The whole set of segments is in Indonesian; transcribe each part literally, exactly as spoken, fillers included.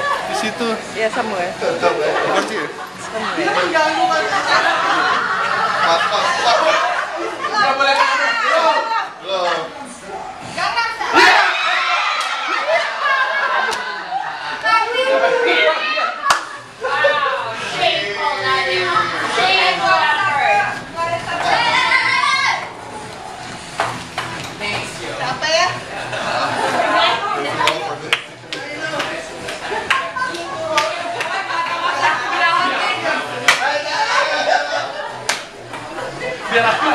Di situ. Ya Samuel. Tetap ya. Pasti ya. Samuel. Pak, pak, pak. Enggak boleh kemana. Loh. Apa ya? Biar aku.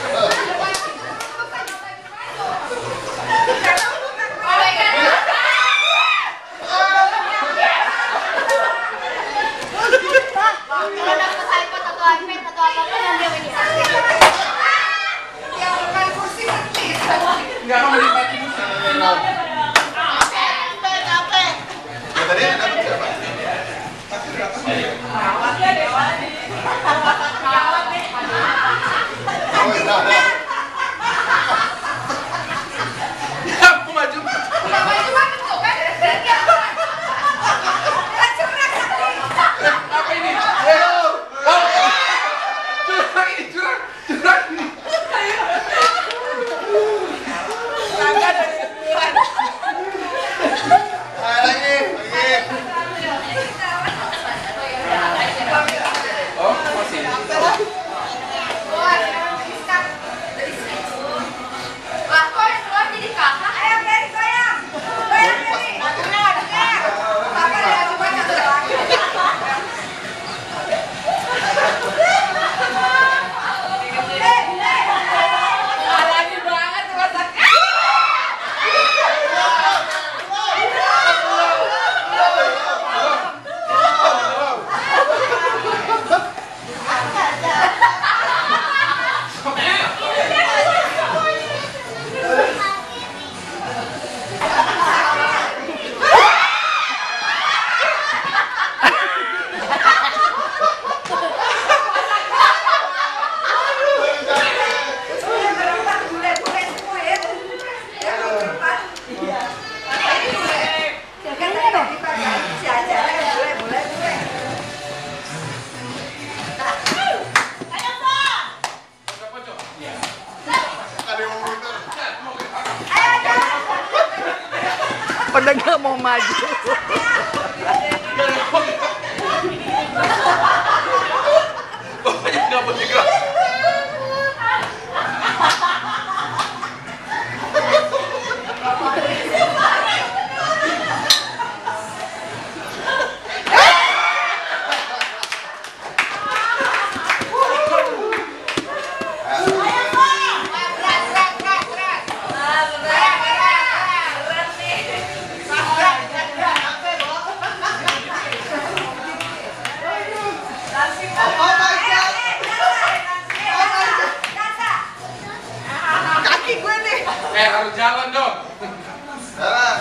Enggak mau menikmati musik. Ya tadi ada siapa? Oh, iya. Ya, aku maju. Apa ini? Curang ini, curang, curang ini. Lagi, lagi. Oh, masih. Pada nggak mau maju. Pokoknya nggak boleh gerak. Eh, harus jalan dong. Jalan.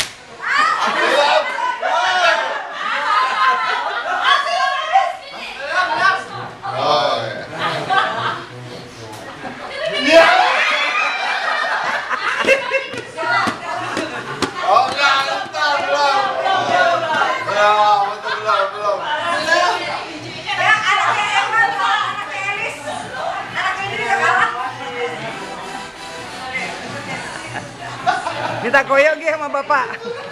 Oh, ya. Oh, enggak, entar belum. Belum, betul belum, belum. Minta koyok gih sama bapak.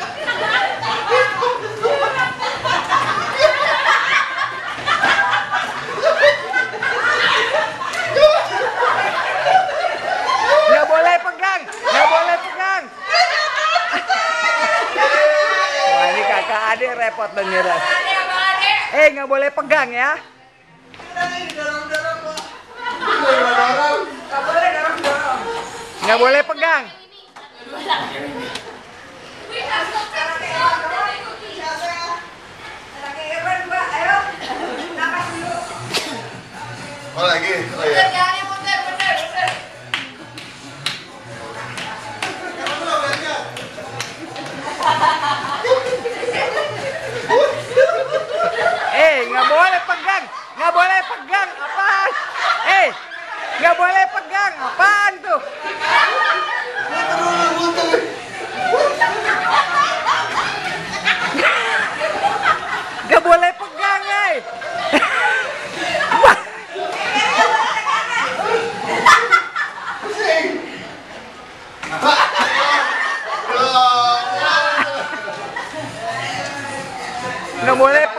Nggak boleh pegang, nggak boleh pegang. Wah, ini kakak adik repot beneran. Eh, nggak boleh pegang ya. Nggak boleh pegang. Oh, lagi. Oh, iya. Eh, nggak boleh pegang, nggak boleh pegang, apaan? Eh, nggak boleh pegang, apaan tuh? Nggak boleh